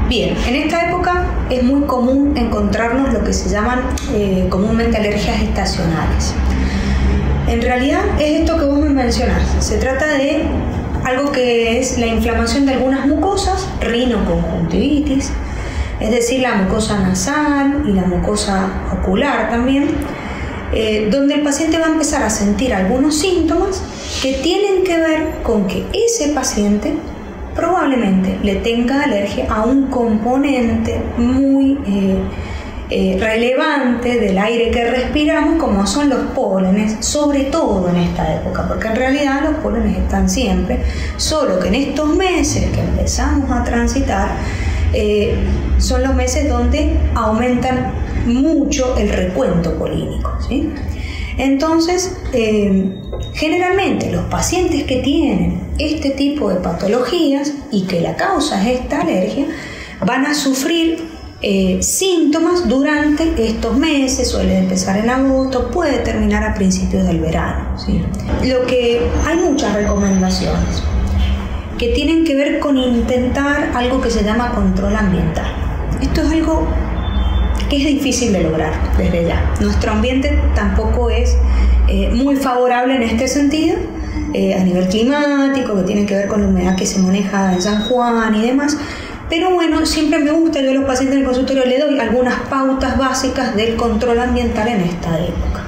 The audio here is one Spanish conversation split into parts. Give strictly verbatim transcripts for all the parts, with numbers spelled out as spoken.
Bien, en esta época es muy común encontrarnos lo que se llaman eh, comúnmente alergias estacionales. En realidad es esto que vos me mencionás. Se trata de algo que es la inflamación de algunas mucosas, rinoconjuntivitis, es decir, la mucosa nasal y la mucosa ocular también, eh, donde el paciente va a empezar a sentir algunos síntomas que tienen que ver con que ese paciente probablemente le tenga alergia a un componente muy eh, eh, relevante del aire que respiramos, como son los pólenes, sobre todo en esta época, porque en realidad los pólenes están siempre, solo que en estos meses que empezamos a transitar, eh, son los meses donde aumentan mucho el recuento polínico, ¿sí? Entonces, eh, generalmente los pacientes que tienen este tipo de patologías y que la causa es esta alergia, van a sufrir eh, síntomas durante estos meses, suele empezar en agosto, puede terminar a principios del verano, ¿sí? Lo que hay muchas recomendaciones que tienen que ver con intentar algo que se llama control ambiental. Esto es algo que es difícil de lograr desde ya. Nuestro ambiente tampoco es eh, muy favorable en este sentido, eh, a nivel climático, que tiene que ver con la humedad que se maneja en San Juan y demás. Pero bueno, siempre me gusta, yo a los pacientes en el consultorio le doy algunas pautas básicas del control ambiental en esta época.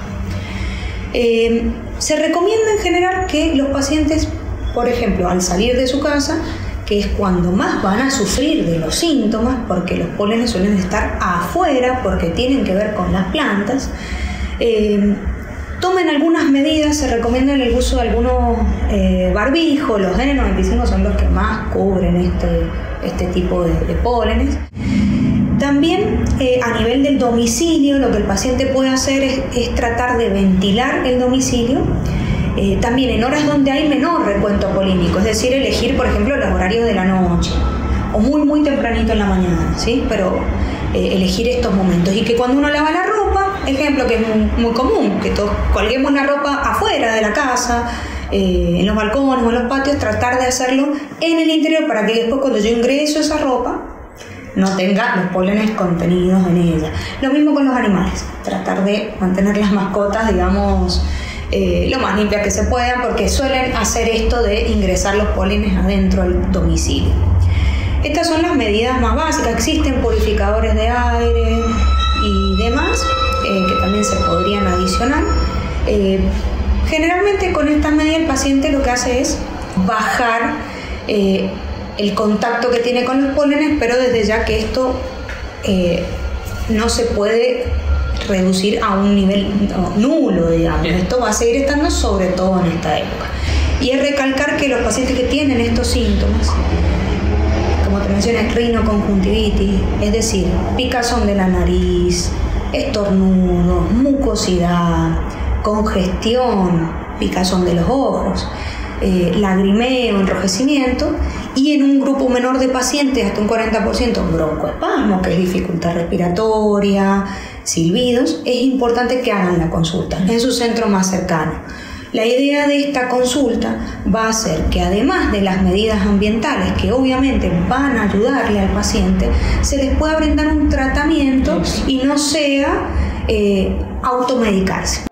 Eh, se recomienda en general que los pacientes, por ejemplo, al salir de su casa, que es cuando más van a sufrir de los síntomas, porque los pólenes suelen estar afuera, porque tienen que ver con las plantas, eh, tomen algunas medidas. Se recomienda el uso de algunos eh, barbijos, los N noventa y cinco son los que más cubren este, este tipo de, de pólenes. También eh, a nivel del domicilio, lo que el paciente puede hacer es, es tratar de ventilar el domicilio, Eh, también en horas donde hay menor recuento polínico, es decir, elegir, por ejemplo, los horarios de la noche o muy muy tempranito en la mañana, ¿sí? Pero eh, elegir estos momentos, y que cuando uno lava la ropa, ejemplo que es muy, muy común, que todos colguemos la ropa afuera de la casa, eh, en los balcones o en los patios, tratar de hacerlo en el interior para que después, cuando yo ingreso esa ropa, no tenga los pólenes contenidos en ella. Lo mismo con los animales, tratar de mantener las mascotas, digamos, Eh, lo más limpias que se puedan, porque suelen hacer esto de ingresar los pólenes adentro del domicilio. Estas son las medidas más básicas. Existen purificadores de aire y demás eh, que también se podrían adicionar. Eh, generalmente con estas medidas el paciente lo que hace es bajar eh, el contacto que tiene con los pólenes, pero desde ya que esto eh, no se puede reducir a un nivel no, nulo, digamos. Esto va a seguir estando sobre todo en esta época. Y es recalcar que los pacientes que tienen estos síntomas, como te mencioné, rinoconjuntivitis, es decir, picazón de la nariz, estornudos, mucosidad, congestión, picazón de los ojos, eh, lagrimeo, enrojecimiento, y en un grupo menor de pacientes, hasta un cuarenta por ciento, broncoespasmo, que es dificultad respiratoria, silbidos, es importante que hagan la consulta en su centro más cercano. La idea de esta consulta va a ser que, además de las medidas ambientales que obviamente van a ayudarle al paciente, se les pueda brindar un tratamiento y no sea eh, automedicarse.